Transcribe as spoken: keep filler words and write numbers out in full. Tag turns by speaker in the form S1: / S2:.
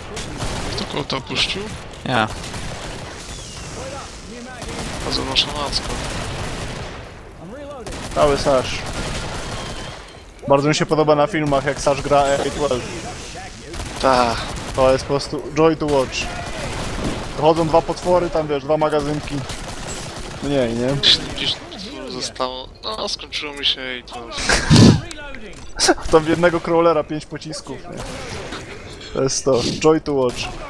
S1: Kto kogo to opuścił?
S2: Ja.
S1: A zobacz na Nacko.
S3: Cały Sash. Bardzo mi się podoba na filmach, jak Sash gra A dwanaście.
S1: Ta.
S3: To jest po prostu joy to watch. Chodzą dwa potwory, tam wiesz, dwa magazynki. Mniej, nie?
S1: siedemdziesiąt zostało. No, skończyło mi się i to...
S3: Tam w jednego crawlera pięć pocisków, nie? To jest to, joy to watch.